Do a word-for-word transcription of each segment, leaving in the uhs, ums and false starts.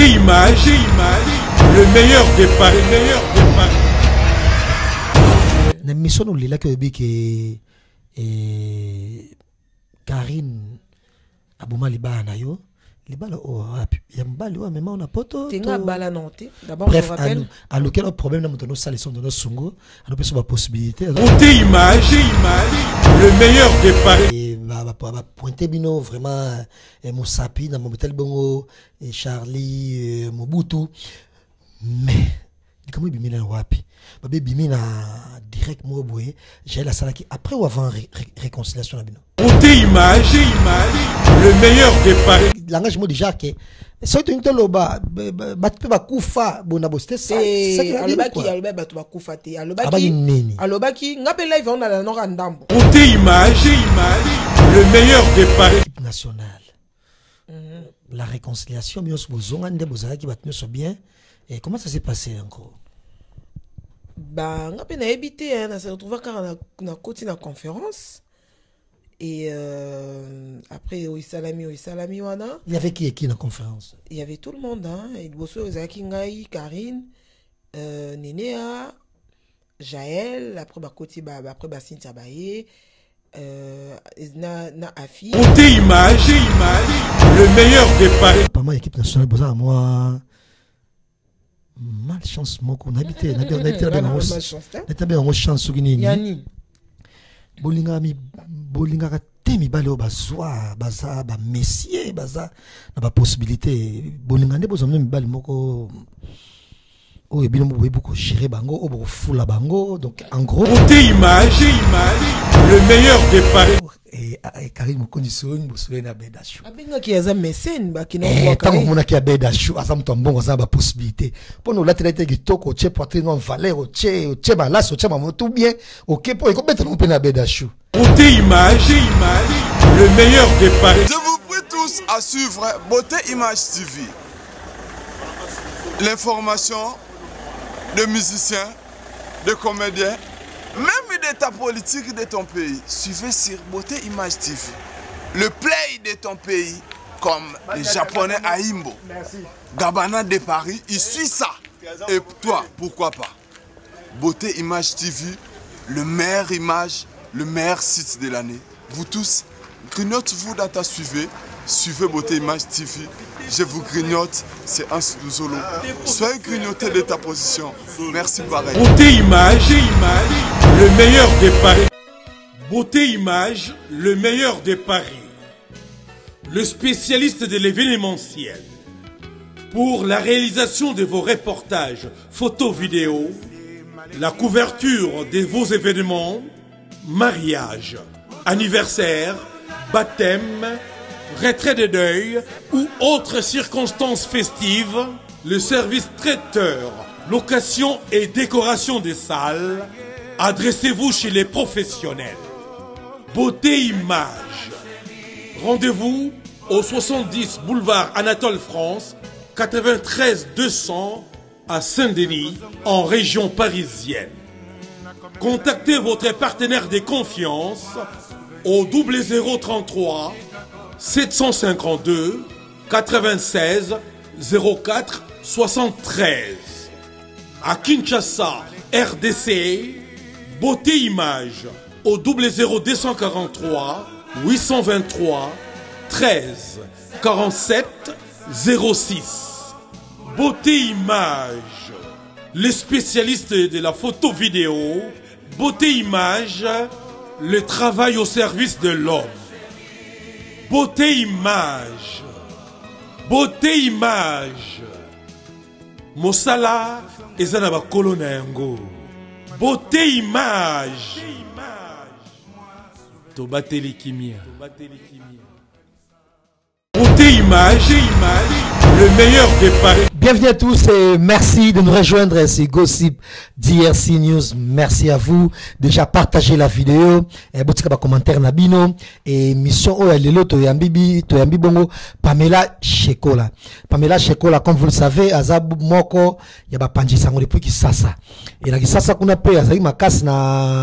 Beauté Image, le meilleur des paris, le meilleur des paris. Na mission nous lila que que Karine Abouma libana yo libala oh yambali wa même on a poto tinga bala nonté d'abord je rappelle à lequel problème na moto no sale son no sungo on peut sur possibilité Beauté Image, le meilleur des paris. et va va pointer bino vraiment Moussapi dans mon tel bongo et Charlie Mobutu mais comment il bimina wapi babe bimina direct mo boye j'ai la sala qui après ou avant réconciliation na bino Beauté Image, le meilleur des paris. langage mo déjà que so to ntelo ba ba ba kufa bona boste ça c'est alobaki alobaki ba kufa te alobaki alobaki ngape live on a la nora ndambo Beauté Image, le meilleur des paris national la réconciliation bien sur bozonga nde bozala ki batno so bien. Et comment ça s'est passé encore? Bah, on a pu habiter, hein, on s'est retrouvé quand on a côté la conférence. Et euh, après, au Salami, au Salami, wana. Il y avait qui et qui dans la conférence? Il y avait tout le monde, hein. Il y avait Kingai, Karine, euh, Nénéa, Jaël, après bah côté bah après bah Cynthia Baye, euh, na na Afi. Beauté Image, le meilleur des paris. Pas moi équipe nationale boza moi. Malchance moko on habité on habité bien en on bien en chance sugini yani bolinga mi bolinga ka temi balo bazwa baza ba messier baza na ba possibilité bolinga nde bozo mi bali moko o ebino mo beaucoup gérer bango o beaucoup fula bango donc en gros Beauté Image, le meilleur des paris. et Karine mo condition bo soena bedashu abenga ki aza mécène ba ki na kwa tant que mona ki bedashu asa mto mbongo za ba possibilité pour nous la traiter kitoko che poitrine en valeur o che o che balas o che maman tout bien OK pour ko mettre mon pena bedashu. Beauté Image, le meilleur des paris. Je vous prie tous à suivre Beauté Image T V. L'information de musiciens, de comédiens, même d'état politique de ton pays. Suivez sur Beauté Image T V. Le play de ton pays, comme les Japonais à Imbo. Gabana de Paris, il suit ça. Et toi, pourquoi pas? Beauté Image T V, le meilleur image, le meilleur site de l'année. Vous tous, grignote-vous dans ta suivez. Suivez Beauté Image T V. Je vous grignote, c'est un solo. Soyez grignoté de ta position. Merci pareil. Beauté Image, le meilleur des paris. Beauté Image, le meilleur des paris. Le spécialiste de l'événementiel. Pour la réalisation de vos reportages, photos, vidéos, la couverture de vos événements, mariage, anniversaire, baptême, retrait de deuil ou autres circonstances festives, le service traiteur, location et décoration des salles, adressez-vous chez les professionnels. Beauté Image. Rendez-vous au soixante-dix boulevard Anatole France, quatre-vingt-treize deux cents à Saint-Denis, en région parisienne. Contactez votre partenaire de confiance au double zéro trente-trois sept cent cinquante-deux quatre-vingt-seize zéro quatre soixante-treize. À Kinshasa, R D C, Beauté Image au double zéro deux cent quarante-trois huit cent vingt-trois treize quarante-sept zéro six. Beauté Image, les spécialistes de la photo vidéo. Beauté Image, le travail au service de l'homme. Beauté Image, Beauté Image, Mosala ezana kolona yango. Beauté Image, Tobateli Kimia. Beauté Image, le meilleur des paris. Bienvenue à tous et merci de nous rejoindre. C'est Gossip D R C News. Merci à vous. Déjà partagez la vidéo. Et botika ba commentaire na bino. Et mission o lelo to yambibi to yambi bongo Pamela Shekola. Pamela Shekola, comme vous le savez, azab moko ya ba panji sango depuis Kisasa. Et na Kisasa kuna pe azali makasi na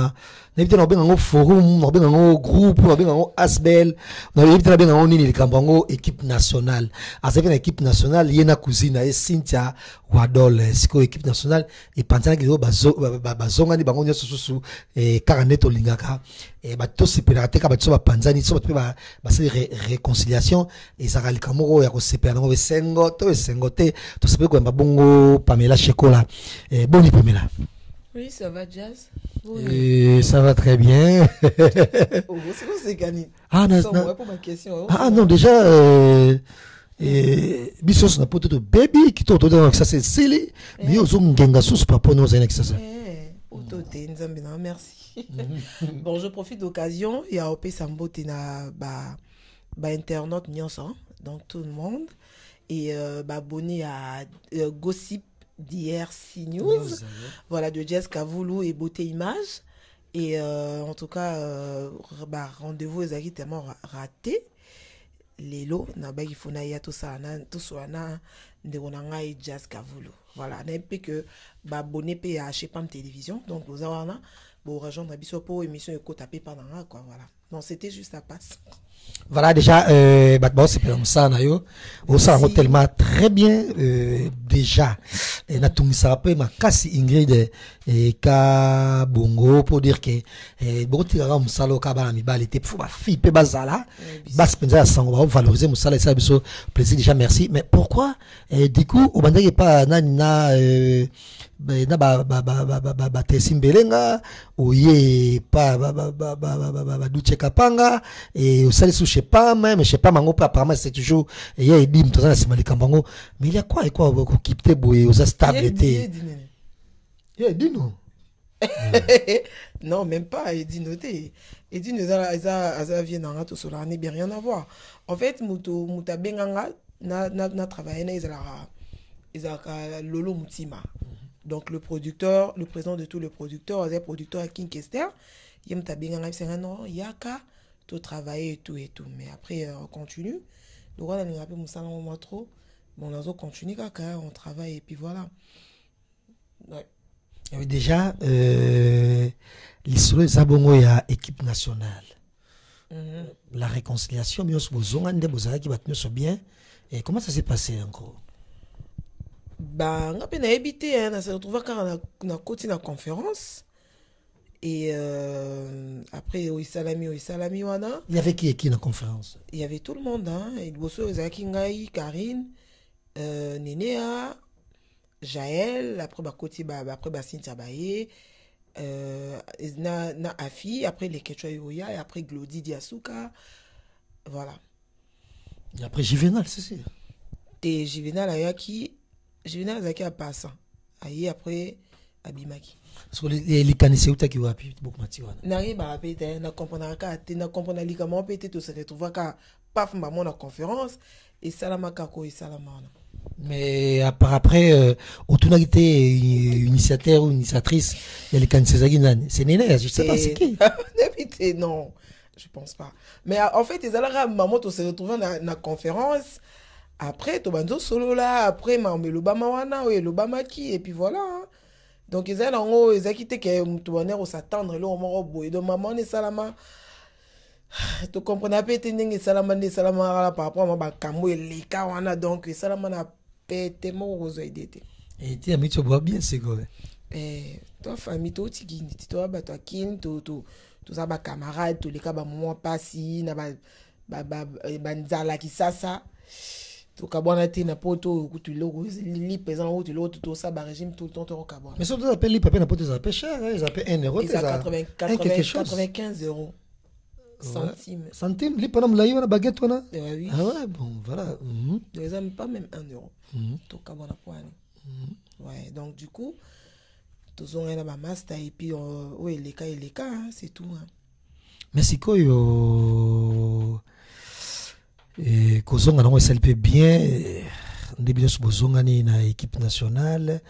na évité na benga ngo forum na benga ngo groupe na benga ngo asbel na évité na benga ngo nini likambo ngo équipe nationale azavi na équipe nationale yena cousine et Cynthia Wadol siko équipe nationale et pantana ki bazo bazonga ni bango nyoso susu e karaneto lingaka e bato sepela te ka bato ba panzani so bato ba ba se réconciliation et ça likambo ya ko sepela ngo sengo to sengo te to sepela ko mbongo Pamela Chekola e boni Pamela. Oui, ça va, Jazz. Oui. Et ça va très bien. Oh, c'est quoi c'est gagné? Ah, non, non. non. Pour ma question. Ah, non, déjà, euh, et Bissos n'a pas de baby qui t'auto dans ça c'est silly. Mais aux hommes genga sous papa nous un excès. Eh, autoté, nzambina, merci. Bon, je profite de l'occasion. Il y a O P Sambo tina ba ba internaute nyonso, donc tout le monde et euh, bah abonné à euh, Gossip D R C News, voilà, de Jess Kavoulou et Beauté Image. Et euh, en tout cas, euh, bah, rendez-vous est tellement raté. Les lots, il faut na tout ça, tout ça, de on et Jess Kavoulou. Voilà, n'a pas que bah abonné à chez Pam Télévision, donc vous avez un pour rejoindre Bissot pour émission éco tapé pendant quoi, voilà. Donc c'était juste à passe. Voilà déjà, euh, bah, c'est comme ça, nayo. Au ça, on tellement très bien, euh, déjà. Et na tout ça après ma casse Ingrid et ka bongo pour dire que eh bon tirara musalo ka ba mi balité pour ma fille pe bazala. Bas penza ça on va valoriser musala ça biso plaisir déjà merci. Mais pourquoi eh, du coup au banda pas na na euh, na ba ba ba ba ba ba tesimbelenga oye pa ba ba ba ba ba ba ba duche kapanga et au sali sous je sais pas même je sais pas mango pas apparemment c'est toujours il y a edim tout ça c'est malikambango mais il y a quoi et quoi ko kipte boye aux stabilité il y a dino non même pas il dit noté il dit nous ça ça vient dans tout cela n'est bien rien à voir en fait muto muta benganga na na na travailler na izala izaka lolo mutima. Donc le producteur, le président de tous les producteurs, le producteur à King Kester, il me tape bien c'est non, yaka tout travailler et tout et tout. Mais après euh, on continue. Donc on a un peu mon salon moins trop. Bon on continue quand on travaille et puis voilà. Ouais. Et déjà euh l'histoire zabongo ya équipe nationale. Mm-hmm. La réconciliation mais on se besoin de besoin qui va tenir bien. Et comment ça s'est passé encore? Bah, on a bien habité, hein, on s'est retrouvé quand on a continué la conférence. Et euh, après, au Salami, au Salami, wana. Il y avait qui et qui dans la conférence? Il y avait tout le monde, hein. Il y avait Kingaï, Karine, euh, Nénéa, Jaël, après, bah, côté, bah, après, bah, Cynthia Baye, euh, na, na Afi, après, les Quechua Yoya, et après, Glody Diasuka. Voilà. Et après, Juvenal, c'est sûr. Et Juvenal, Ayaki. Je viens avec un passant. Aïe après Abimaki. Parce que les canissés qui ont appuyé beaucoup de choses. N'arrive pas à péter, n'a comprendre qu'à n'a comprendre les comment péter tout se retrouve qu'à paf maman la conférence et salama kako et salama. Mais après au tout été initiateur ou initiatrice il y a les canissés qui n'ont c'est Néné je sais pas c'est qui. N'habite non je pense pas. Mais en fait ils allaient maman tout se retrouve dans la conférence. Après, Tobanzo solo là, après, mais l'Obama wana, oui, l'Obama qui, et puis voilà. Hein. Donc, ils ont en haut, ils ont quitté que Tobaner au s'attendre, là, au morobo, et donc, maman, et salama. Tu comprends, pas, et t'es salama, et salama, par rapport à ma camo, et les cas, wana, donc, et salama, n'a pété, mon rose, et d'été. Et tu as mis, tu bois bien, c'est quoi? Eh, toi, famille, toi, tu guines, toi, bah, toi, kin, tout, tout, tout ça, bah, camarade, tous les cas, bah, maman, pas si, na, bah, bah, bah, bah, nzala, qui ça, ça. Tout cabana té na poto tu logo li pesant ou tu l'autre tout ça ba régime tout le temps au cabana. Mais ça doit appeler li papier na poto ça appelle cher ils appellent un euro ça quatre-vingt-quinze euros centimes. Centimes li panam la yona baguette wana. Oui. Ah ouais bon voilà. Les amis pas même un euro. Tout cabana poani. Ouais donc du coup tous on a ba master et puis oui les cas et les cas c'est tout. Mais c'est quoi yo et kozonga nango S L P bien ndebino sobozonga ni na équipe nationale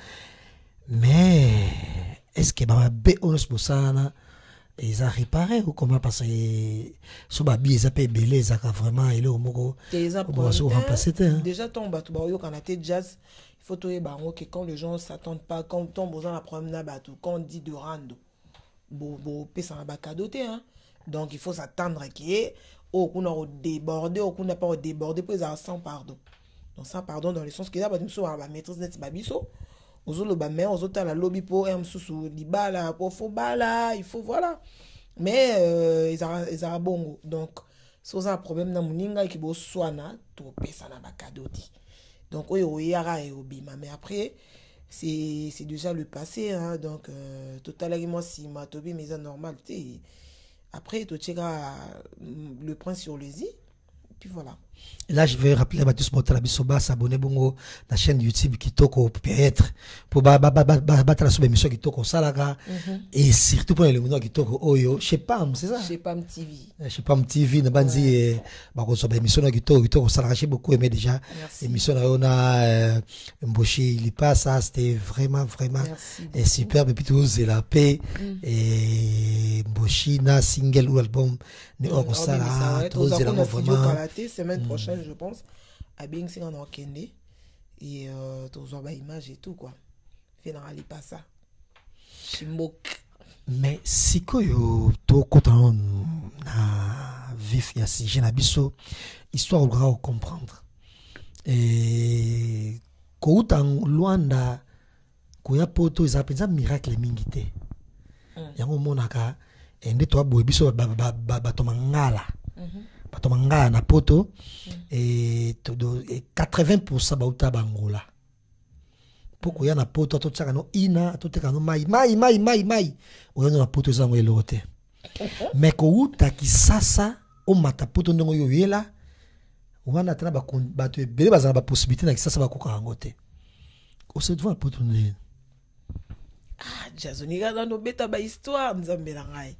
mais est-ce que ba be onos bosana ils a réparé ou comment parce que so ba bi ezapé belé ezaka vraiment ele omoko on se remplacer déjà ton bato ba yo kana te jazz il faut toyer ba que quand les gens s'attendent pas quand ton besoin la promenade bato quand on dit de rando bo bo pesa na ba cadeau te hein. Donc il faut s'attendre que au qu'on a débordé au qu'on n'a pas débordé pour ça sans pardon. Donc sans pardon dans le sens que là ba miso ba maîtrise net ba biso. Ozo lo ba mais ozo ta la lobby pour un sous di bala pour faux bala, il faut voilà. Mais euh, ils a ils a bongo. Donc so ça problème na muninga ki bo soana to pesa na ba cadeau ti. Donc oyo yara e obima mais après c'est c'est déjà le passé hein. Donc euh, totalement si ma tobi mais c'est normal tu après tu checkera le point sur le zi puis voilà. Et là je vais rappeler à tous pour la bisoba s'abonner bongo la chaîne YouTube Kitoko peut-être pour ba ba ba battre la sous émission Kitoko Salaga et surtout pour le monde Kitoko Oyo je sais pas c'est ça. Je sais pas M T V. Je sais pas M T V na banzi ba ko so ba émission Kitoko Kitoko Salaga j'ai beaucoup aimé déjà émission là on a Mboshi il passe ça c'était vraiment vraiment et superbe et puis tout c'est la paix et Mboshi na single ou album ne on ça là tout c'est la vraiment semaine prochaine je pense à bien c'est en Okende et euh tous on va image et tout quoi finalement il pas ça chimok mais si que yo to kotan na vif ya si j'ai na biso histoire au comprendre et ko utan Luanda ko ya poto ils appellent ça miracle mingité yango monaka ende to boy biso ba ba ba to mangala batomanga na poto et quatre-vingts pour cent bauta bangola poko ya na poto to tsaka no ina to teka no mai mai mai mai mai o na poto zango elote mais ko uta kisasa o mata poto ndongo yo yela wana tana ba ba to bele bazana ba possibilité na kisasa ba ko kangote o se devant poto ne ah jazoniga dans no beta ba histoire nzambe la ngai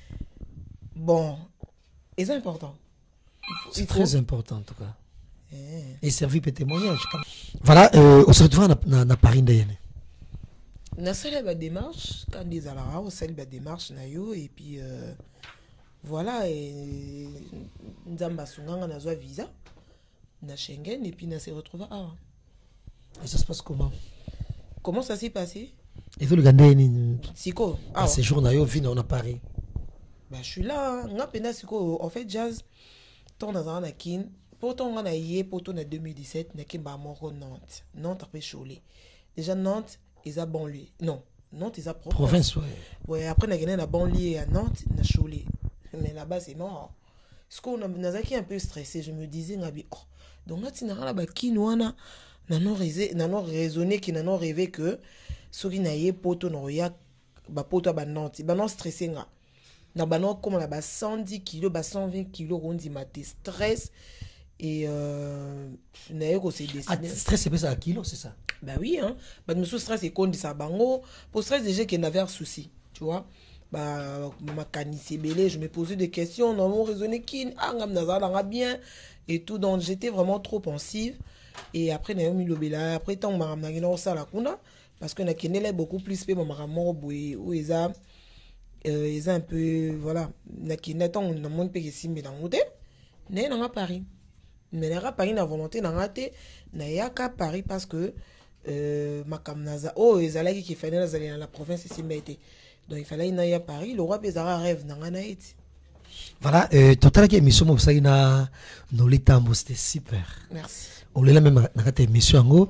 bon et c'est important. C'est très important en tout cas. Et servi pour témoignage. Voilà, euh, on se retrouve à Paris d'ailleurs. On a fait la démarche, quand ils allaient on a fait la démarche et puis euh, voilà, et nous avons un visa, na Schengen et puis on s'est retrouvé à. Et ça se passe comment? Comment ça s'est passé? Et vous le gardez Siko. Ah, ces jours là, on on a Paris. Bah je suis là, on a peine Siko. En fait, jazz. Ton dans un akin pourtant on a yé pourtant en deux mille dix-sept n'est que bah mort Nantes Nantes après Cholet déjà Nantes ils a banlieue non Nantes ils a province, province ouais ouais après on a gagné la banlieue à Nantes na Cholet mais là-bas c'est mort ce qu'on a dans un peu stressé je me disais ngabi oh donc là tu n'as là-bas qui nous a non raisonné non raisonné qui n'ont rêvé que ceux qui n'a yé pourtant non ya bah pourtant bah Nantes bah non stressé nga na bano comme la bas cent dix kilos bas cent vingt kilos on dit ma stress et euh n'a que c'est dessiné ah, stress c'est pas ça à kilo c'est ça bah oui hein bah me stress et qu'on dit ça bango pour stress déjà qu'il n'avait un souci tu vois bah ma canisse belé je me posais des questions dans mon raisonner qui angam nazala bien et tout donc j'étais vraiment trop pensive et après n'a mis le bela après tant ma ngina ça la kuna parce que na kenele beaucoup plus pe ma mort boy ou eza euh, ils ont un peu voilà na qui n'attend na monde pe ici mais dans hôtel né dans Paris mais na Paris na volonté na raté na yaka Paris parce que euh ma kamnaza oh ils allaient qui fallait dans la province ici mais donc il fallait na ya Paris le roi bezara rêve na na été voilà euh total qui émission mo ça na no litambo c'était super merci on l'a même na cette émission ngo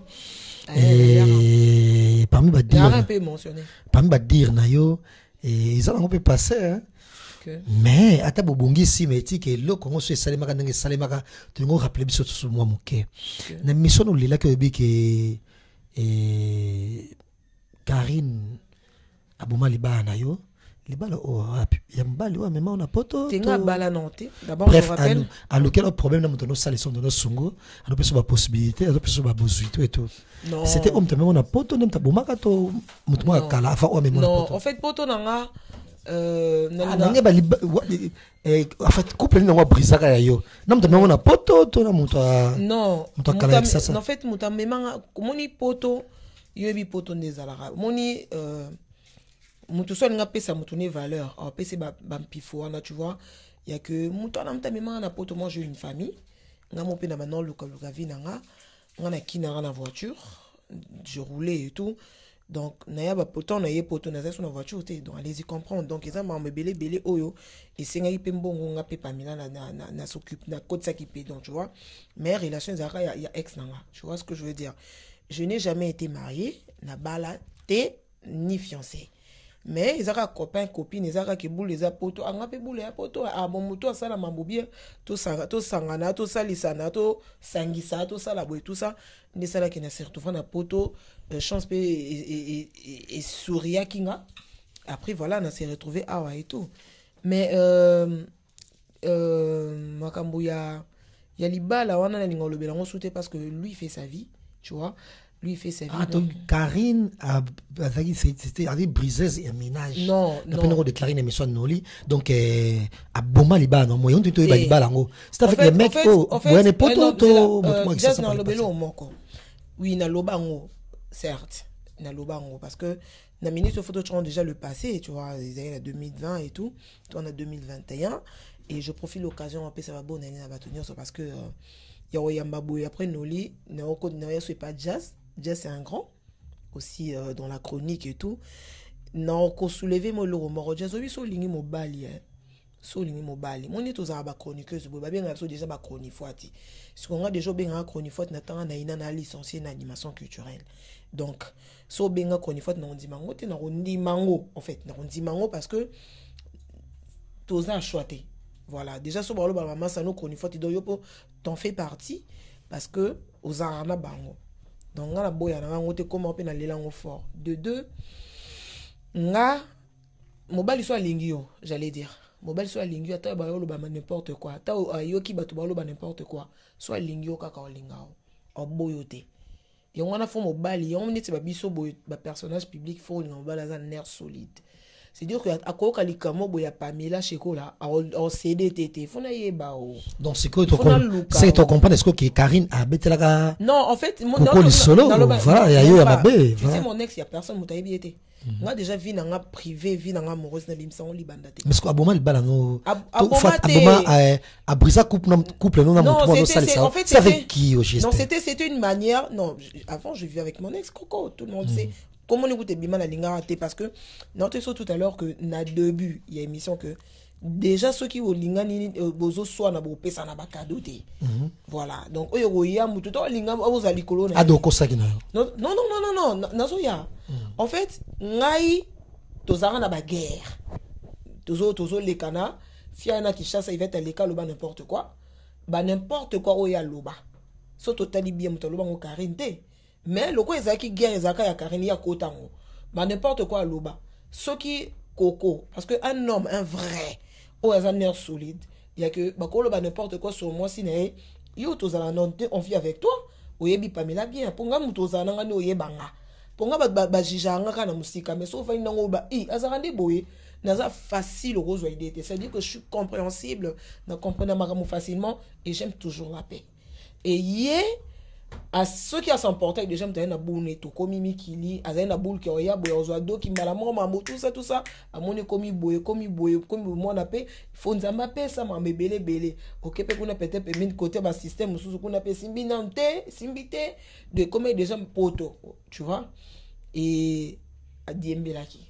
et parmi ba dire un peu mentionné parmi ba dire na yo et ils ont un peu passé hein okay. Mais ata bobongi si meti ke lo kongo so salema ka ndenge salema ka to ngo rappeler biso to moi moke na mission no lila ke bi ke et Karine aboma libana yo libala o ya mbali wa mema on a poto tinga bala nonté d'abord je rappelle à lequel problème na moto no sale son no sungo ano peso ba possibilité ano peso ba besoin et tout c'était homme te même on a poto nem ta bomaka to moto mo kala afa o mema non en fait poto nanga euh nanga ba eh en fait couple ni ngo brisaka ya yo na moto même on a poto to na moto non moto kala ça en fait moto mema komoni poto yebi poto ndezala moni euh mutu so nga pesa mutu ne valeur en pesa ba bampifo wana tu vois il y a que mutu na mta mema na poto moi j'ai une famille nga mo pe na maintenant luka luka vi nga nga na kina na voiture je roulais et tout Donc, naya ba poto na ye poto na zasu na voiture te. Donc, allez-y comprendre. Donc, ils ont me belé belé oyo. Et c'est ngaï pembongo nga pe pamila na na na na s'occupe na côté ça qui paye. Donc, tu vois. Mais relation zara ya ya ex nanga. Tu vois ce que je veux dire. Je n'ai jamais été mariée, na bala te ni fiancée. Mais ils ont copain copine, ils ont qui boule les apoto, anga pe boule apoto, ah bon moto ça la mambobie, tout ça tout sangana, tout ça lisana, tout sangisa, tout ça la boue tout ça, ni ça là qui n'a surtout fait na poto, chance pe et et et souria kinga. Après voilà, on s'est retrouvé ah ouais et tout. Mais euh euh makambo ya ya liba la wana na lingolo belango souté parce que lui il fait sa vie, tu vois. Lui il fait sa vie. Ah, donc Karine a c'était avait brisé un ménage. Non, non. Après nous déclaré une émission Noli. Donc euh à Boma liba non moyen tout est liba lango. C'est avec les mecs oh ouais ne poto to moi ça dans le belo moko. Oui, na lobango certes, na lobango parce que na minute photo tu déjà le passé, tu vois, les années deux mille vingt et tout. Toi on a deux mille vingt et un et je profite l'occasion un peu ça va bonne année à tenir ça parce que il y a Yambabou après Noli, na oko na c'est pas jazz. Jazz c'est un grand aussi euh, dans la chronique et tout. Non, qu'on soulevait mon loro moro jazz oui so lingi mobali hein. So lingi mobali. Mon est aux arabes chroniqueuse bo bien ngabso déjà ba chroniqueuse. Ce qu'on a déjà bien chroniqueuse n'attend na ina na licencié en animation culturelle. Donc so bien chroniqueuse na ndi mango te na ndi mango en fait na ndi mango parce que tous a choisi. Voilà, déjà so ba lo ba maman ça no chroniqueuse do yo po t'en fais partie parce que aux arabes bango. Donc nga la boya na ngote comment on peut na lelango fort de deux nga mobali soit lingio j'allais dire mobali soit lingio ata ba lo ba n'importe quoi ata ayoki bato ba lo ba n'importe quoi soit lingio kaka o lingao o boyote yo wana fo mobali yo neti ba biso boy ba personnage public fo linga mobali za nerf solide. C'est dire que à quoi kalikamo boya Pamela Cheko là en C D T T fona yeba o. Donc c'est quoi tu c'est tu comprends est-ce que Karine a betela. Non en fait mon non solo voilà il y a eu à babé. Tu sais mon ex il y a personne moutayebi été. Moi déjà vie nanga privé vie nanga amoureuse na bimsa on libanda te. Mais ce que aboma libala no aboma a brisa couple couple non na moto no sale ça. C'est avec qui au geste? Non c'était c'était une manière non avant je vivais avec mon ex Coco tout le monde sait. Comment on écoute Bima la linga raté parce que notez ça tout à l'heure que na début il y a une émission que déjà ceux qui au linga ni bozo soit na bo pesa na ba cadeau té. Voilà donc oyo roya mutu to linga ozo alikolo na. Ado ko sakina. Non non non non non na zo ya. En fait ngai tozara na ba guerre. Tozo tozo les kana fiana qui chasse il va être leka loba n'importe quoi. Ba n'importe quoi oya loba. So totali bien mutu loba ngo Karine té. Mais le quoi ezaki guerre ezaka ya Karine ya kotango ba n'importe quoi loba ce qui coco parce que un homme un vrai o a un nerf solide il y a que ba ko loba n'importe quoi sur moi si né yo tozala nonte on vit avec toi oyebi Pamela bien ponga mutozana ngani oyebanga ponga ba ba jijanga kana musika mais so fa inango ba i azarande boye naza facile rose idée c'est à dire que je suis compréhensible na comprendre makamu facilement et j'aime toujours la paix et yé à ceux qui a s'emporté déjà m't'a na boule neto komi mikili aza na boule qui oya boya ozo do ki mbala mo mambo tout ça tout ça amone komi boye komi boye komi mo na pe faut nzamba pesa ma mebele bele OK pe kuna peut-être pe min côté ba système sous kuna pe simbi nante simbité de comme déjà poto tu vois et a diembelaki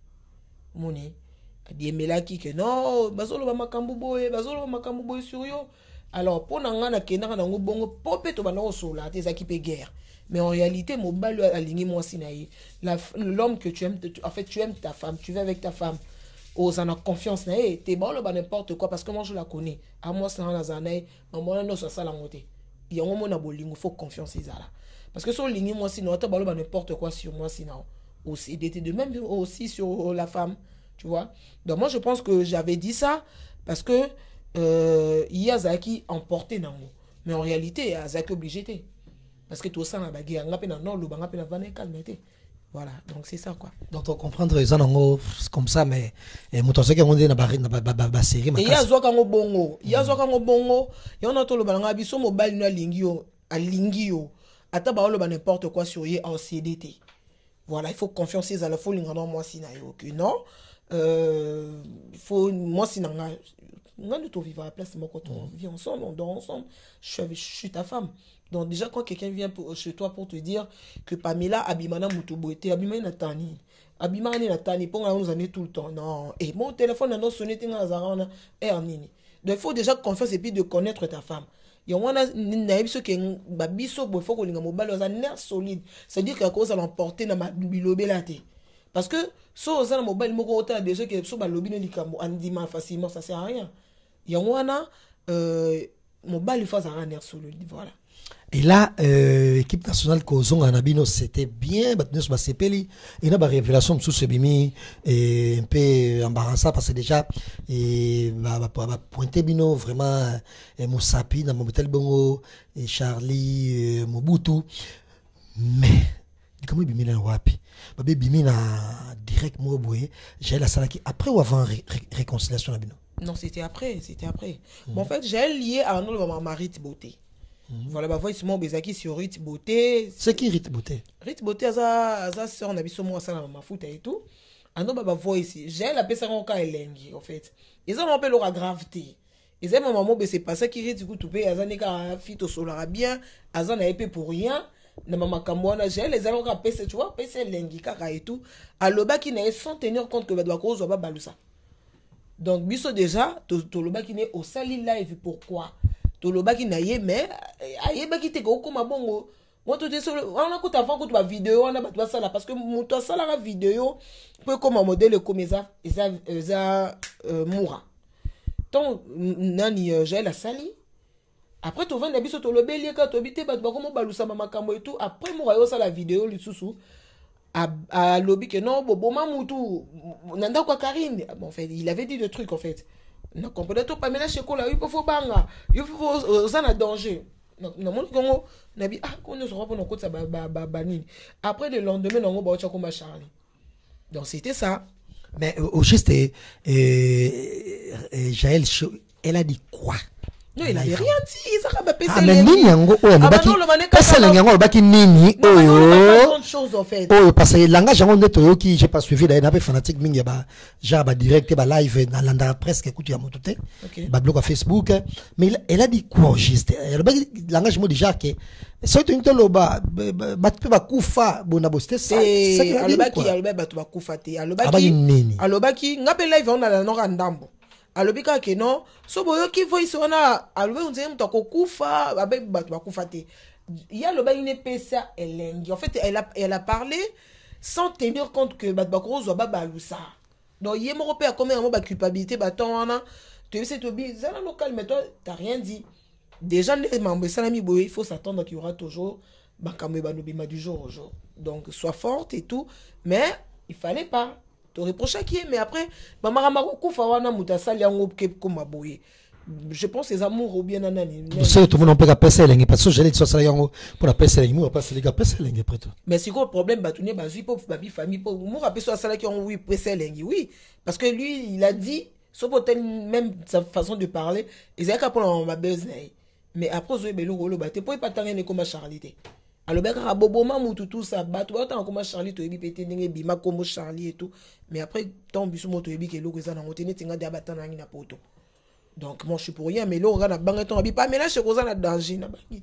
moni a diembelaki que non bazolo ba makambu boye bazolo ba makambu boye sur yo. Alors, pour n'anga na kena na ngo bongo popé to bana osola te zaki pe guerre. Mais en réalité, mon bal aligné moi sinaï. L'homme que tu aimes, en fait, tu aimes ta femme, tu vis avec ta femme. Aux en a confiance na eh, t'es bon là n'importe quoi parce que moi je la connais. À moi c'est dans zanaï, maman no ça la montée. Il y a un moment na bolingo, faut confiance ezala. Parce que sur ligne moi sinon ta balo n'importe quoi sur moi sinon. Aussi d'été de même aussi sur la femme, tu vois. Donc moi je pense que j'avais dit ça parce que Euh, il y a Zaki emporté dans nous. Mais en réalité, il y a Zaki obligé. Parce que tout ça, on a bagé, on a peine non, on a peine vanner calme. Voilà, donc c'est ça quoi. Donc on comprendre les gens comme ça, mais moto ce qui on dit na ba ba ba série. Et il y a Zoka ngo bongo, il y a Zoka ngo bongo, il y en a tout le balanga biso mobile na lingio, à lingio, ata ba lo ba n'importe quoi sur y en C D T. Voilà, il faut confiance à la folie en moi si na yo que non. euh, faut moi si nanga on nous vivre à la place moi quand on vit ensemble, on dort ensemble, je suis avec, je suis ta femme. Donc déjà quand quelqu'un vient pour, chez toi pour te dire que Pamela abimana mutuboete, abimana natani. Abimana natani pour nous années tout le temps. Non, et mon téléphone a non sonné tinga azarana et nini. Donc il faut déjà confiance et puis de connaître ta femme. Il y a un biso qui babiso bo faut que linga mobile oza nerf solide. C'est-à-dire que cause à l'emporter na ma bilobelate. Parce que so oza na mobile moko ota déjà que so ba lobine likambo andima facilement ça sert à rien. Il y a un euh mobile il faut ça nerf solide voilà. Et là, euh, équipe nationale Kozong Anabino, c'était bien. Batnus Basepeli, il y a une révélation sous ce bimi et un peu embarrassant parce que déjà, et va pointer Bino vraiment Moussapi, dans Mobutel Bongo, et Charlie, euh, Mobutu. Mais, comment il bimi là wapi? Babé bimi na direct Moboé, j'ai la salle qui après ou avant ré ré réconciliation Nabino? Non, c'était après, c'était après. Mmh. Bon, en fait, j'ai lié à un autre mari de beauté. Mm-hmm. Voilà, bah, voici mon bezaki sur Rit Beauté. C'est qui Rit Beauté? Rit Beauté, ça, ça, c'est on a vu sur moi, ça, dans ma foot et tout. Ah non, bah, bah, voici. J'ai la paix, ça, on a élengi, en fait. Ils ont un peu leur gravité. Ils ont un moment, bah, c'est pas ça qui rit, du coup, tout paye, azan, n'est qu'à fit au solar bien, azan, n'a épée pour rien. Na mama kamwana, j'ai les alons à paix, tu vois, paix, c'est élengi, kaka et tout. À l'oba qui n'est sans tenir compte que, bah, doit cause, bah, balousa. Donc, biso déjà, to l'oba qui n'est au sali live, pourquoi? Toloba ki na ye mais ayeba ki te ko koma bongo moi tout ça on a kuta avant kuta vidéo on a batwa ça là parce que muto ça la vidéo peut comme modèle comme ça ça ça moura donc nani j'ai la sali après tu vas na biso toloba lié ka to bité batwa comme balusa mama kambo et tout après moura yo ça la vidéo li susu à à lobby que non bobo mamutu nanda kwa Karine bon en fait il avait dit des trucs en fait. Non, comprenez tout pas mélanger cola, il faut banga, il faut ça na danger. Non, non, mon Congo, nabi ah qu'on ne sera pas dans côté ça ba ba banine. Après le lendemain on va au comme Charlie. Donc c'était ça. Mais au juste et Jaël elle a dit quoi? Non, il a rien dit, il a pas pensé. Ah mais nini yango oyo mobaki pesa lengi yango lobaki nini oyo chose en fait. Oyo parce que langage yango ndeto yo ki j'ai pas suivi d'ailleurs na fanatique mingi ba genre ba direct ba live na landa presque écoute ya moto te ba blog à Facebook mais elle a dit quoi juste elle lobaki langage mo déjà que so to into loba ba pe ba kufa bona boste ça c'est alobaki alobaki ba to ba kufa te alobaki alobaki ngape live on a la nora ndambo alobika ke non so boyoki voice ona alobe unze mtu akokufa abe batu bakufa te ya loba une pesa elengi en fait elle a elle a parlé sans tenir compte que batu bakrozo ba balusa donc yé moko pe a comme un ba culpabilité ba tona tu sais to bi ça local mais toi t'as rien dit déjà les membres ça mi boy il faut s'attendre qu'il y aura toujours ba kamé ba nobima du jour au jour donc sois forte et tout mais il fallait pas te reprocher qui mais après maman maman wana mutasali yango comme aboye je pense les amours ou bien nanani c'est tout le monde peut passer lengi parce que j'ai dit ça yango pour la passer lengi moi passer les gars passer lengi après tout mais c'est quoi le problème batouné bazui pour babi famille pour moi rappeler ça ça qui ont oui passer lengi oui parce que lui il a dit sauf peut-être même sa façon de parler ils a qu'à prendre ma buzz mais après zo belo rolo baté pour pas tanner comme Charlie. Alors ben quand bobo mamu tout ça bat toi tant comme Charlie to ebi pété ndenge bima comme Charlie et tout mais après ton bisu moto ebi ke loko za na ngotene tinga dia batana ngi na poto donc moi je suis pour rien mais là on a bangé ton abi pas mais là chez Rosa na danger na bangi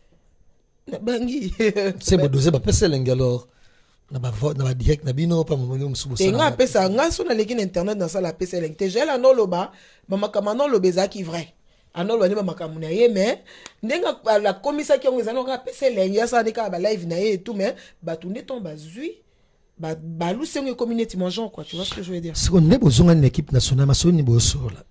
na bangi c'est bon doser ba pesa lengi alors na ba na ba direct na bino pa mo musubo ça nga pesa nga so na leki internet dans ça la pesa lengi te gela no loba mama kamano lobeza qui vrai ano lwani ba makamuna ye mais ndenga la komisa ki onga zanoka pese lengi ya sa ndeka ba live na ye et tout mais ba tourner ton bazui ba balu sengo community mangeant quoi tu vois ce que je veux dire c'est qu'on est besoin d'une équipe nationale mais soni boso là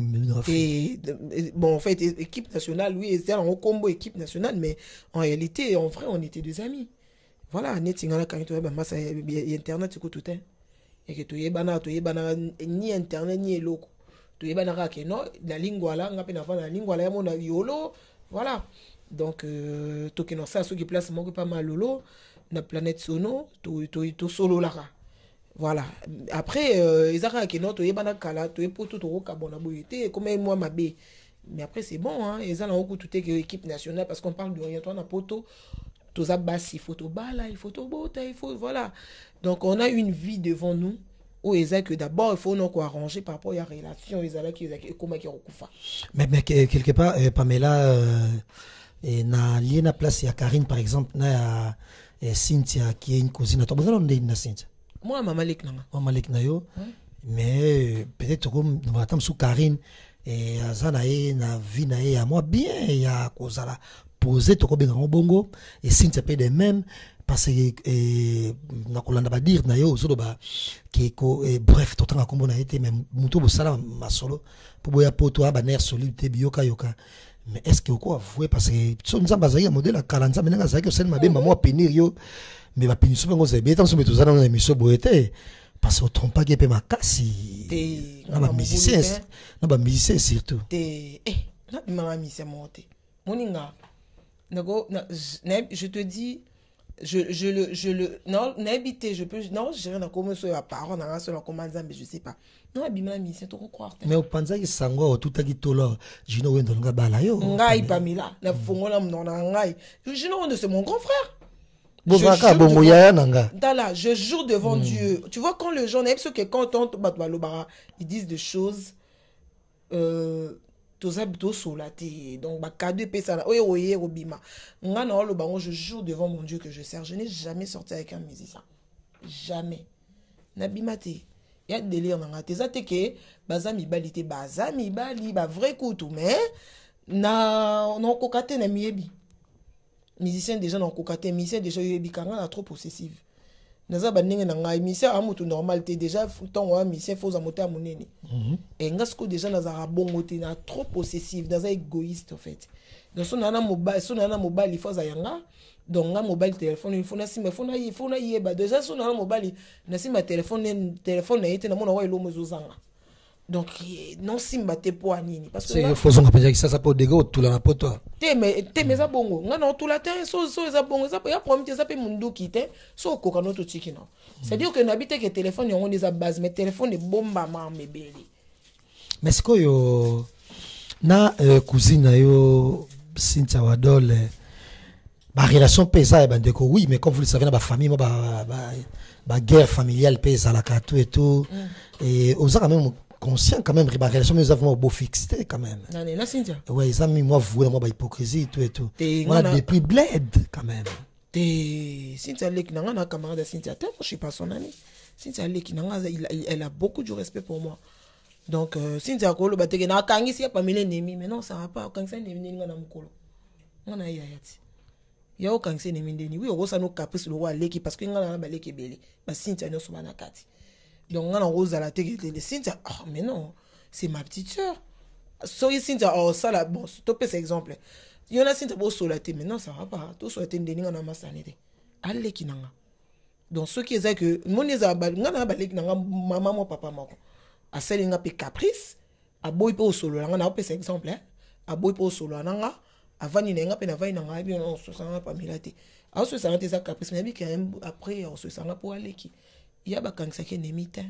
et bon en fait équipe nationale oui c'était en combo équipe nationale mais en réalité en vrai on était des amis voilà netinga quand tu ba massa internet ko tout est et que tu yebana tu yebana ni internet ni eloko tu es banara que non la lingua là on na la lingua là mon yolo voilà donc euh, to que non ça ceux qui place mon pas mal lolo na planète sono to to to solo là voilà après euh, ils a que non tu es banaka là tu es pour tout au kabona boyete comme moi ma bé mais après c'est bon hein ils ont beaucoup tout est équipe nationale parce qu'on parle de rien toi na poto tous à bas il faut to bala il faut to bota il faut voilà donc on a une vie devant nous ou ils que d'abord il faut nous arranger par rapport à la relation ils allaient qui ils comment qui recouffa mais mais quelque part euh, Pamela euh, et na lié na place ya Karine par exemple na et Cynthia qui est une cousine toi vous allez na Cynthia moi maman lek nanga maman lek na yo mais peut-être comme nous attendons sous Karine et azana e na vie na e à moi bien ya kozala poser to ko benga bongo et Cynthia peut de même parce que na kolanda ba dire na yo zo ba ki ko bref to tanga kombo na été même muto bo sala masolo pour boya poto ba ner solide bioka yoka mais est-ce que ko avouer parce que so nzamba za ya modèle quarante menanga za que c'est ma bemba moi pénir yo mais ba pénir so ngo za bien tant so meto za na émission boete parce que trompe pas que pe makasi na ba musicien na ba musicien surtout te eh na ma musicien monté moninga nago je te dis je je le je le non n'habiter je peux non je rien à comment sur la parole dans sur la commande mais je sais pas non abima mission to croire mais au panza ki sango tout a kitolo jino wendo nga bala yo ngai Pamela na fongola mnona ngai jino wendo c'est mon grand frère bovaka bongo ya nanga dala je jure devant mm. Dieu tu vois quand le gens n'aiment ce que quand on batwa ils disent des choses euh tous habitants sont là donc bah cadeau pe ça oye oye robima nga na lo bango je jure devant mon Dieu que je sers je n'ai jamais sorti avec un musicien jamais na bimate ya délire nga te za te ke bazami balite bazami bali ba vrai coup tout mais na non kokate na miebi musicien déjà non kokate musicien déjà yebi kanga na trop possessive naza baninga na ngai musicien amutu normal te déjà tant wa musicien faut amoter amunene et ngasko déjà naza bongo te na trop possessive naza égoïste en fait donc son nana mobile son nana mobile il faut za yanga donc nga mobile téléphone il faut na sim il faut na il faut na yeba déjà son nana mobile na sim téléphone téléphone na yete na mona wa ilo mezozanga donc non simba te po anini parce que c'est faut zonga penja ça ça peut dégo tout la poto te mais te mais za bongo nga na tout la temps so so za bongo ça ya problème te ça pe mundu kite so ko kana to chiki non c'est dire que n'habite que téléphone yon des base mais téléphone est bomba ma mebeli mais c'est quoi yo na cousine yo Cynthia Wadole ba relation pesa et bandeko oui mais comme vous le savez na ba famille ba ba ba guerre familiale pesa la katou et tout et aux quand même conscient quand même la relation nous avons beau fixé quand même non là Cynthia ouais ils ont mis moi vous moi ba hypocrisie tout et tout on a depuis bled quand même te Cynthia lek nanga na camarade de Cynthia te je suis pas son ami Cynthia lek nanga elle a beaucoup de respect pour moi donc euh, Cynthia ko lo bateke na kangi si pas mele nemi mais non ça va pas quand ça nemi nga na mukolo ngana ya yati ya o kangi nemi ndeni oui o sa no caprice le roi leki parce que nga na ba leki belé ba Cynthia no so na kati donc on a rose à la télé les Cynthia oh mais non c'est ma petite sœur so Cynthia oh ça là bon stopper cet exemple il y en a Cynthia beau solaté mais non ça va pas tout solaté ndeni nga na masanete alle kinanga donc ce qui est que mon eza ba nga na ba leki nanga maman mon papa moko a seli nga pe caprice a boy pe solo nga na pe cet exemple hein a boy pe solo nga avani nga pe na vai nga bien on se sent pas milate a se sent ça caprice mais bien après on se sent pour aller qui il y a bakangisa ke nemita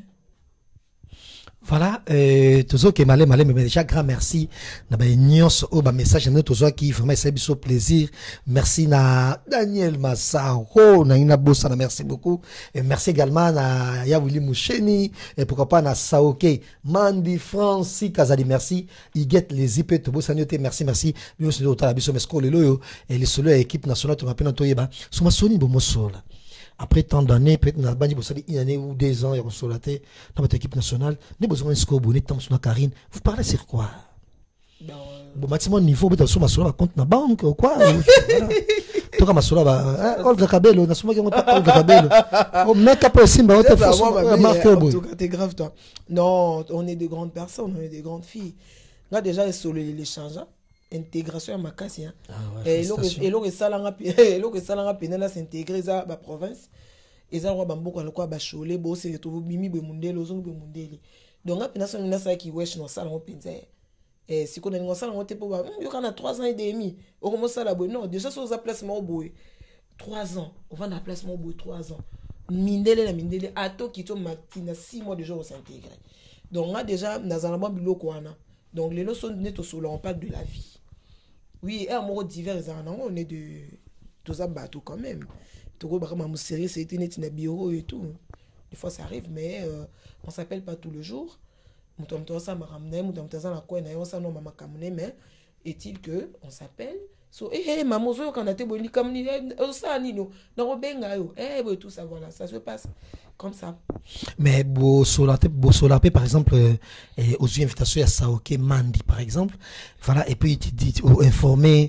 voilà euh toujours que malé malé mais déjà grand merci na ba nyos o ba message na toujours qui vraiment c'est biso plaisir merci na Daniel Massaro na ina bossa na merci beaucoup et merci également na ya Willy Moucheni et pourquoi pas na Saoke Mandy Francis Kazali merci il get les ip to bossa nyote merci merci biso de otala biso mesko lelo yo et les solo équipe nationale to mapena to yeba suma soni bo mosola après tant d'années peut-être na bandi bo sali une année ou deux ans ya consolaté dans votre équipe nationale ne besoin de score bonnet tant sur Karine vous parlez sur quoi bon maximum niveau peut-être sur ma sola compte na banque ou quoi to kama sola ba Olga Kabelo na suma ki ngota Olga Kabelo o mec après simba o te faut marquer bon en tout cas t'es grave toi non on est de grandes personnes on est des grandes filles là déjà sur l'échange intégration à makasi hein et lo et lo salanga et lo salanga penela s'intégrer za ba province eza roi bamboka lokwa ba chole bo se to bimi be mundele ozongo be mundele donc apena so na sa ki wesh no sala ngopenza et si qu'on a ngo sala ngote po ba yo kana trois ans et demi o komo sala bo non déjà so za placement bo trois ans on va na placement bo trois ans mindele na mindele ato kito matina six mois de jour on s'intégrer donc là déjà nazalama biloko wana donc les leçons neto solo on parle de la vie. Oui, et amoureux divers, on est de tous à bateau quand même. Tout le monde est sérieux, c'est net na bureau et tout. des fois ça arrive, mais euh, on s'appelle pas tous les jours. Mouton ça m'a ramené, mouton ça na quoi, na ça non m'a ramené, mais est-il que on s'appelle so eh eh maman zo quand on était boni comme ni ça ni no na robenga yo eh tout ça voilà, ça se passe comme ça. Mais beau solape beau solape par exemple euh, aux invitations à Saoké Mandi par exemple, voilà, et puis tu dis informer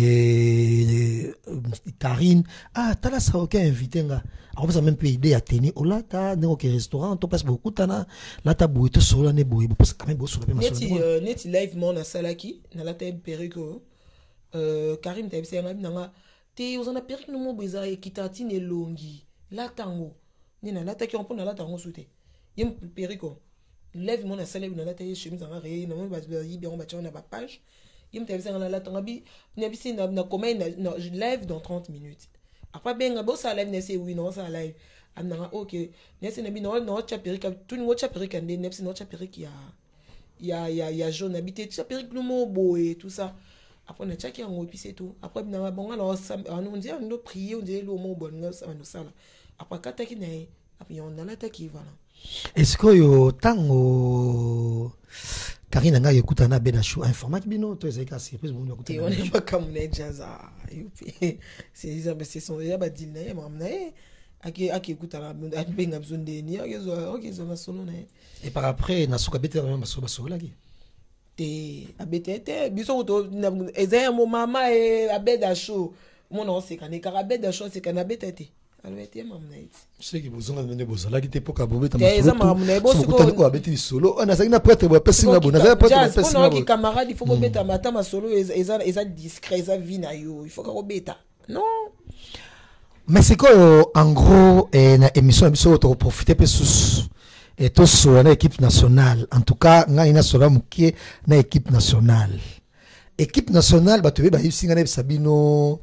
et Karine ah t'as la Saoké invité nga. Alors vous avez même pu aider à tenir au là t'as dans quel restaurant tu passes beaucoup t'as là t'as boué tout sola ne boué parce que quand même beau solape ma neti neti live mon na salaki na la tête periko euh Karim t'as essayé na nga te aux en a periko no mo beza e kitatine longi la tango ni na la taki on peut na la tango souté yem periko live mon na salaki na la tête chemise na ré na mo ba yi bien on ba na ba page yem t'as essayé na la tango bi na bisi na na comment na live dans trente minutes. Après ben nga bo ça live nesse oui non ça live amna OK nesse na bi non non chapirika tout ngo chapirika ndé nesse non chapirika ya ya ya ya jaune habité chapirika no mo boé tout ça après na chaki ngo puis c'est tout après na bon alors on dit on doit prier on dit le mot bon ça nous ça là après kata ki né après on a la taki voilà. Est-ce que yo tango Karine nga yekuta na beda show informatique bino to ezeka surprise bon yekuta on est pas comme les jazz c'est ça c'est son ya ba dil na ya mamna aki aki ekuta na benga bzonde ni akezo akezo na solo na et par après na suka bete vraiment baso baso la ki te abetete biso to ezaya mo mama e abeda show mon on c'est kana ka abeda show c'est kana betete. Alors était mamna it c'est que vous avez mené bozo la ki te poka bobeta masolo mamna bo so ko ko abeti solo on a ça na prêtre ba pesi na bona za prêtre ba pesi na bona camarade il faut ko beta mata masolo eza eza discret eza vina yo il faut ko beta non. Mais c'est quoi en gros na émission biso to profiter pe sous et to so na équipe nationale en tout cas nga ina sola mukie na équipe nationale équipe nationale ba to ba yisinga na Sabino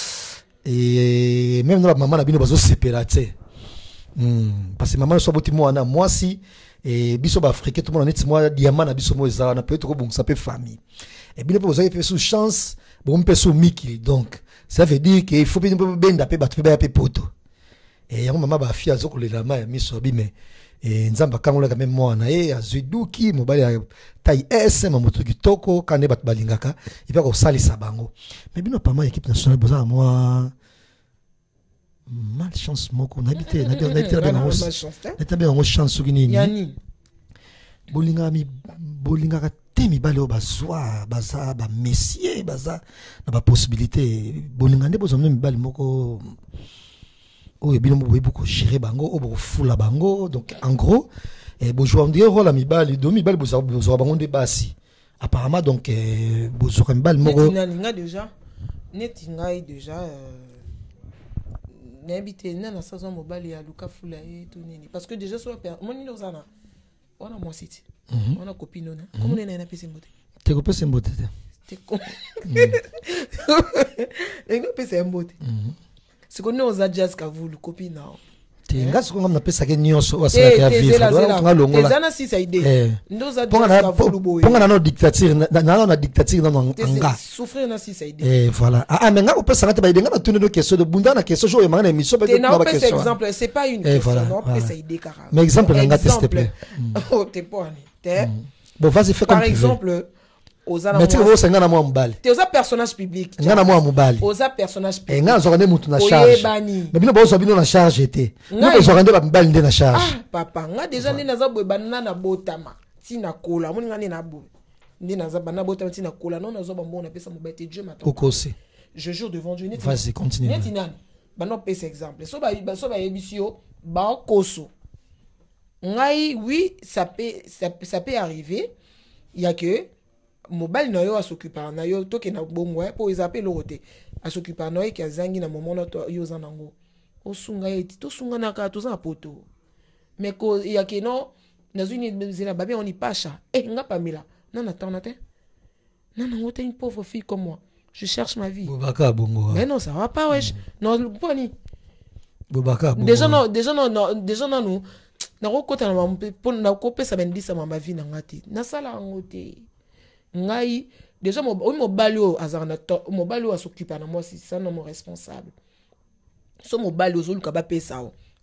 et même dans la maman na bino bazo séparer hmm parce que maman so boti mo na moi si et biso ba africain tout le monde net moi diamant na biso mo za na peut être bon ça peut famille et bino vous avez fait sous chance bon peut sous miki donc ça veut dire qu'il faut bien benda pe battre ba pe poto et yango maman ba fi azo ko le la ma miso bi mais et nzamba kangola quand même moi na e azuduki mobali ya taille S mamoto kitoko kane bat balingaka il va ko salisa bango mais bino pas mal équipe nationale boza moi malchance moko na bité na na été bien chance na bien chance nini yani bolinga mi bolinga ka te mi bale o bazwa baza ba messier baza na ba possibilité bolinga nde bozo mi bale moko oh et bien moi beaucoup gérer bango oh beaucoup fula bango donc en gros et bon jouer on dirait rôle mi bale do mi bale bozo bozo bango de basi apparemment donc bozo mi bale moko netinga déjà netinga déjà n'habité na na saison mobile ya Luka fula et tout nini parce que déjà sur mon ni lozana on a moi city on a copine on a comment on a pc mbote te ko pc mbote te ko et no pc mbote c'est qu'on nous a jazz ka voulu copine na te ngasi ko ngam na pesa ke nyonso wa sala ka vivre do nga longola ezana si sa idée nous a jazz ka voulu boy ponga na no dictature na na na dictature na nga souffrir na si sa idée et voilà ah mais nga ko pesa ngata ba idée nga na tune do question de bunda na question jo e manga na émission ba na ba question exemple c'est pas une question non pesa idée kara mais exemple nga s'il te plaît oh t'es pas t'es bon vas-y fais comme par exemple Oza mais tu vois ça ngana moi mbali tu oza personnage public ngana moi mbali oza personnage public et ngana zokande mutu na charge mais bino bozo bino na charge était nous zokande ba mbali nde na charge ah papa nga déjà ndi naza boye banana na botama ti na kola moni ngani na bo ndi naza banana botama ti na kola non nazo ba mbona pesa mobete Dieu m'attend okose je jure devant Dieu. Vas-y continue neti nani bano pesa exemple so ba so ba yebisio ba koso ngai oui ça peut ça, ça peut arriver il y a que mobile na yo asoccuper na yo toke na bongo po izape lote asoccuper na yo ki azangi na moment na to yo zanango osunga yeti to sunga na ka to za poto mais ko ya ke no nazuni zela babe on y pacha eh nga pamela non attends attends non non t'es une pauvre fille comme moi je cherche ma vie Bobaka bongo mais non ça va pas wesh non poni Bobaka bongo déjà non déjà non déjà non nous na ko kota na mpo na ko pesa bendisa ma vie na ngati na sala ngote ngai déjà mo mobali o azarna mobali o s'occuper na moi si ça non mon responsable so mobali ozoluka ba pesa o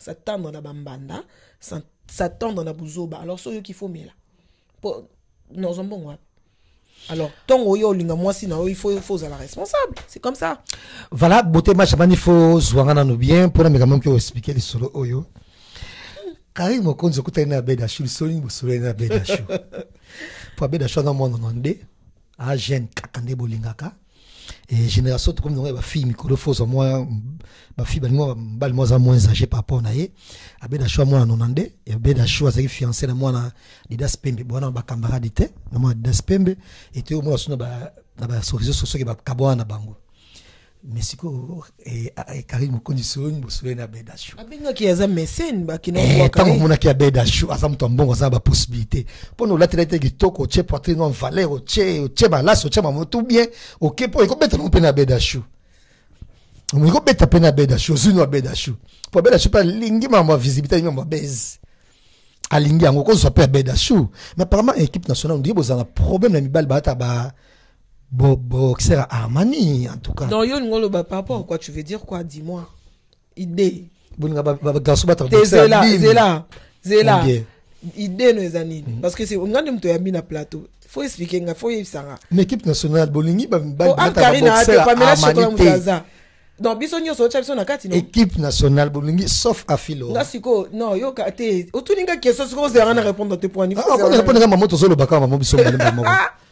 s'attendre na bambanda, s'attendre na buzoba. Alors soyo qu'il faut mais là. Pour nous en bon. Alors tant oyo linga moi si na il faut il faut la responsable. C'est comme ça. Voilà, beauté match il faut zwangana no bien pour na même que expliquer les solo oyo. Karim Mokonzo kuta na beda shul soli busule na beda shul. Pour beda shul na monde ndé a jeune kakande bolingaka. Et génération comme nous ba fille micro faux moi ba fille ba moi ba moi moins âgé par rapport na ye abeda shul moi na ndé et abeda shul azaki fiancé na moi na Didas Pembe bona ba camarade té na moi Didas Pembe et te moi suna ba na ba réseaux sociaux ki ba kabwa na bango. Mais siko et Karim Mokonzo busule na beda shul. Abenga ki aza mécène ba ki na kwa Karim. Tant que beda shul asa mtu mbongo za ba possibilité. Pour nous la traiter kitoko che poitrine en valeur che che balas che maman tout bien. OK pour ko beta no pena beda shul. On ko beta pena beda shul zino beda shul. Pour beda shul pas lingi mama visibilité mama base. Alingi ngo ko so pa beda shul. Mais apparemment équipe nationale on dit boza un problème na mibal ba ta ba Bo, bo, c'est Armani, en tout cas. Non, yo, ngolo, bah, par rapport à quoi tu veux dire quoi, dis-moi. Idée. T'es Zéla, Zéla, Zéla. Idée, nous, amis. Parce que c'est, on a dit, mis na plateau. Faut expliquer, il faut y aller. Mais l'équipe nationale, Bolingi, bah, bah, bah, Karina, t'es pas mélange chocolat. Non, bisogno so chapso na kati no. Équipe nationale Bolingi sauf Afilo. Là siko non yo ka te otuninga question siko zera na répondre à tes points. Ah, on répond à maman to solo baka maman biso maman.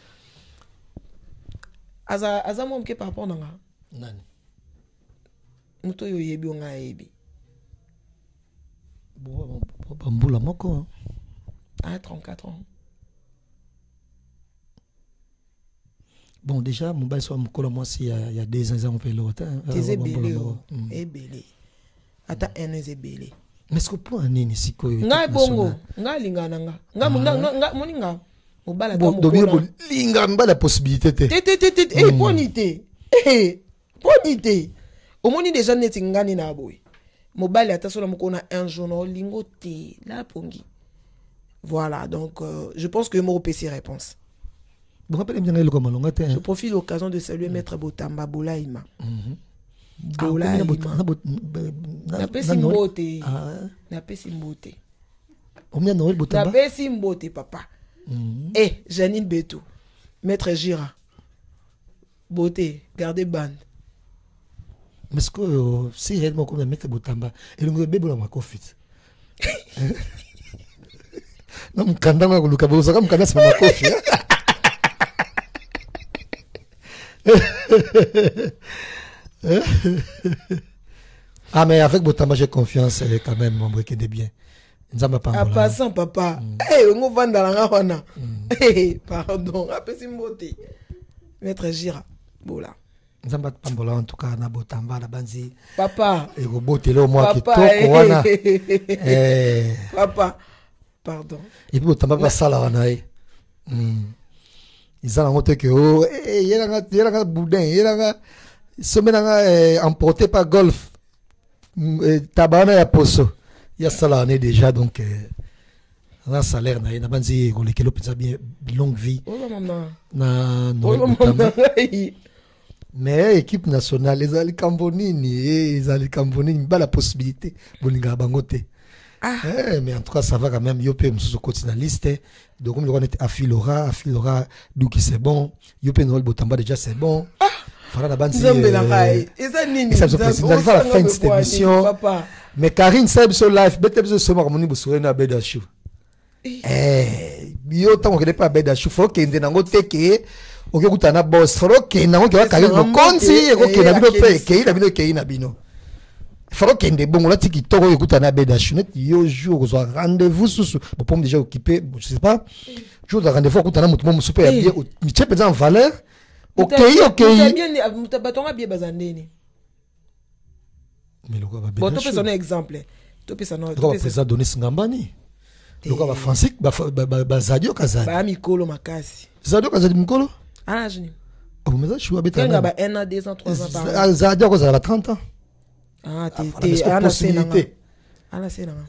Aza aza mom ke par rapport nanga. Nani? Muto yo yebi onga yebi. Bon bambula moko. Ah trente-quatre ans. Bon déjà mon bail soit mon moi si il y a deux ans on fait l'autre. T'es belé et belé. Ata un est belé. Mais ce que pour un nini siko. Nga bongo, nga linga nanga. Nga nga nga moninga. Bon, donc il y a la possibilité. Té té té té, eh, bonité. Eh, bonité. Au moins, déjà, n'est ngani na boy. Mobile, attention, on a un journal, lingo té, la pongi. Voilà, donc, euh, je pense que mon P C réponse. Je profite de l'occasion de saluer Maître Botamba Bolaïma. Bolaïma. Na pesi mbote. Na pesi mbote. Na pesi mbote, papa. Mm-hmm. Eh, Janine Betou, Maître Gira, beauté, gardez bande. Mais ce que euh, si réellement comme Maître Botamba, et le bébé la confite. Non, mon candanga le cabo, ça comme candanga c'est ma confite. Ah mais avec Botamba j'ai confiance, elle est quand même membre qui est bien. À passant, papa. Eh, on va dans la wana. Eh, pardon. Appelle Mbote. Maître Gira. Bola. Nzamba pambola en tout cas na Botamba na banzi. Papa. Et robote là au moins qui toko wana. Eh. Papa. Pardon. Et puis Botamba pas ça là wana eh. Hmm. Ils ont monté que oh, eh, yera nga yera nga boudin, yera nga somena emporté par golf. Tabana ya poso. Il y a ça là, on est déjà donc euh, un salaire na banzi ko lekelo pizza bien longue vie. Oh maman. Na oh maman. Mais équipe nationale les ali Cambonini, les ali Cambonini ba la possibilité bolinga bangote. Ah. Eh, mais en tout cas ça va quand même yopé mususu continue na liste. Donc comme le on était Afilora, Afilora Douki c'est bon, yopé Noël Botamba déjà c'est bon. Ah. Fara na banzi. Et ça nini. Ça va la fin de cette émission. Papa. Mais Karine Seb sur live, bête besoin de harmonie pour soutenir na beda chou. Eh, yo tant que pas beda chou, faut que ndenango teke, OK kutana boss, faut que nango ke Karine no konzi, OK na bino pe, ke na bino ke na bino. Faut que ndé bon la tiki toko kutana beda chou, net yo jour zo rendez-vous sous, bon pour déjà occupé, je sais pas. Jour de rendez-vous kutana mutu mo super bien, mi tche pesant en valeur. OK, OK. Bien mutabatonga bien bazandeni. Mais le gars va bon, tu peux donner un exemple. Tu peux donner un exemple. Donner Singambani. Le gars va Francis, va Zadio Kazadi. Va Mikolo Makasi. Zadio Kazadi Mikolo? Ah, je n'ai. Ah, mais ça, je suis habitué. Il y a un an, deux ans, trois ans par an. Zadio Kazadi a trente ans. Ah, t'es à la possibilité. À la scène.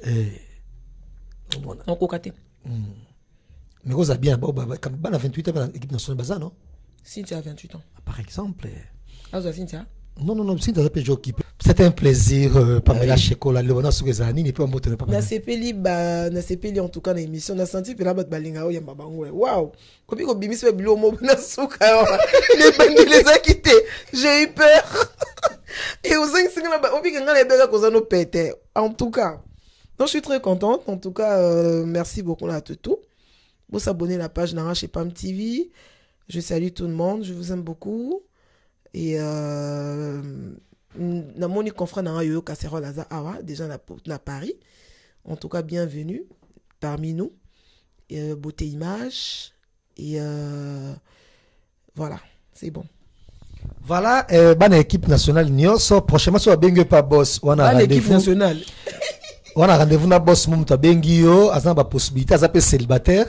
On cocaté. Mais vous avez bien, quand on a vingt-huit ans, l'équipe nationale Baza, non? Cynthia a vingt-huit ans. Par exemple. Ah, vous avez Cynthia? Non, non, non, Cynthia a déjà occupé. C'était un plaisir, euh, Pamela Chekola, Léona Sougezani, et puis on va te na sepeli ba na sepeli en tout cas na émission na senti pe la bat balinga o yamba bango waouh kopi ko bimisi be bilo mo na suka les bandi les a quittés j'ai eu peur et aux cinq cinq là on dit que ngana bega ko zano pété en tout cas donc je suis très contente en tout cas euh, merci beaucoup à tout vous s'abonner à la page Nara chez Pam T V. Je salue tout le monde, je vous aime beaucoup et euh na moni confrère na yo Casserole Aza awa déjà na, na Paris. En tout cas bienvenue parmi nous. Euh, beauté image et euh, voilà, c'est bon. Voilà, euh, bonne équipe nationale Nyos prochainement sur bengue pas boss, on a rendez-vous. L'équipe nationale. On a rendez-vous na boss mom ta bengi yo, azan ba possibilité azapé célibataire.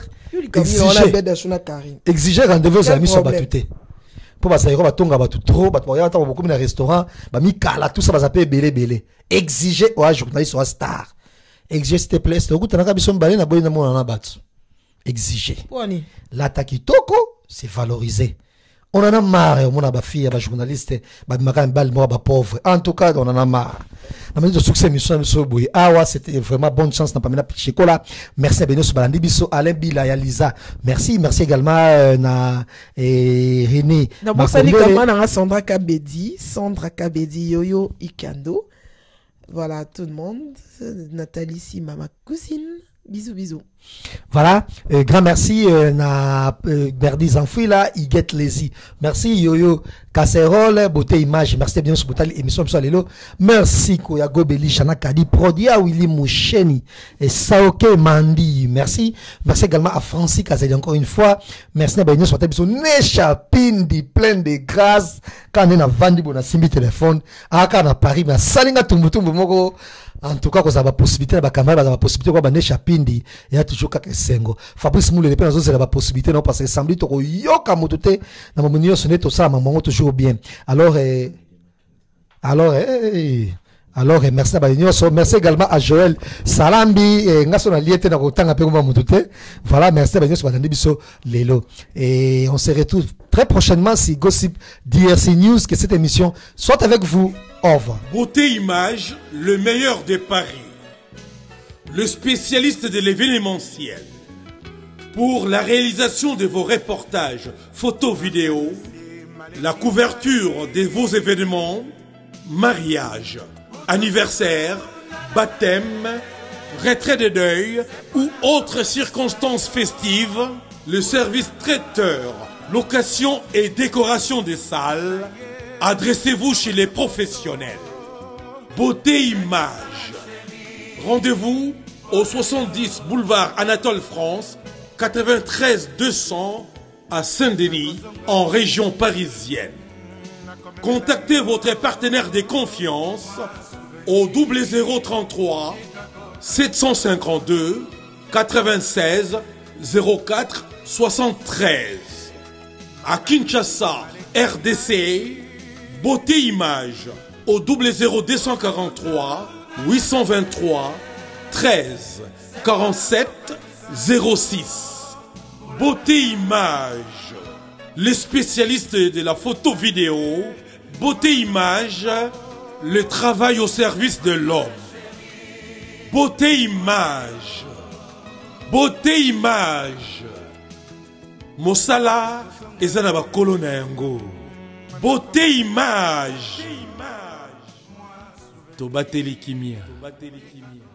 Exiger rendez-vous aux amis sur batute. Pour basairo batonga batu trop batu ya ta beaucoup na restaurant ba mi kala tout ça bazape belé belé exiger wa journaliste wa star exiger s'il te plaît c'est okuta na biso mbale na boyina mona na batu exiger la takitoko c'est valorisé. On en a marre on a ba fille ba journaliste ba maka mbal mo ba pauvre en tout cas on en a marre. Na midi de succès mission mission boy awa c'était vraiment bonne chance na Pamela Chekola. Merci à Beno Sobalandi biso Alain Bila ya Lisa. Merci merci également euh, na et René. Na bosali kama na Sandra Kabedi, Sandra Kabedi Yoyo Ikando. Voilà tout le monde, Nathalie Sima ma cousine. Bisous bisous. Voilà, euh, grand merci euh, na euh, Berdi Zanfoui là, il get lazy. Merci Yoyo Casserole, beauté image. Merci bien sur Boutali émission sur Lelo. Merci Koya Gobeli Chana Kadi Prodia Willy Moucheni et Saoke Mandi. Merci. Merci également à Francis Kazeli encore une fois. Merci à Benyo sur ta biso Nechapindi plein de grâce quand on a vendu bon simbi téléphone à quand à Paris mais salinga tumbutumbu moko. En tout cas, quand ça va possibilité, la caméra, la possibilité, quoi, bah, Nechapindi, il y a toujours quelques sengo. Fabrice Moule, les personnes, c'est la possibilité, non, parce que semble tout, yoka motote, dans mon mignon, sonné tout ça, maman, toujours bien. Alors, euh, alors, euh, alors, merci à Bagnon, merci également à Joël Salambi, et Ngason a lié, dans le temps, un peu comme motote. Voilà, merci à Bagnon, sur Bagnon, biso, Lelo. Et on se retrouve très prochainement, si Gossip D R C News, que cette émission soit avec vous. Au revoir. Beauté Image, le meilleur des paris. Le spécialiste de l'événementiel. Pour la réalisation de vos reportages, photos, vidéos, la couverture de vos événements, mariage, anniversaire, baptême, retrait de deuil ou autres circonstances festives, le service traiteur, location et décoration des salles. Adressez-vous chez les professionnels. Beauté Image. Rendez-vous au soixante-dix boulevard Anatole France, quatre-vingt-treize deux cents à Saint-Denis, en région parisienne. Contactez votre partenaire de confiance au double zéro trente-trois sept cent cinquante-deux quatre-vingt-seize zéro quatre soixante-treize. À Kinshasa, R D C, Beauté Image au double zéro deux cent quarante-trois huit cent vingt-trois treize quarante-sept zéro six. Beauté Image, les spécialistes de la photo vidéo. Beauté Image, le travail au service de l'homme. Beauté Image, Beauté Image, Mosala ezanaba kolona yango. Beauté Image. Tobateli kimia.